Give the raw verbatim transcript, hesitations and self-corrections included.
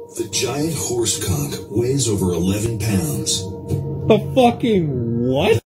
The giant horse cock weighs over eleven pounds. The fucking what?